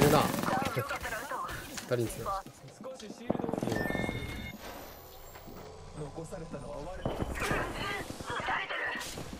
るな。二人につながった。 残されたのは我。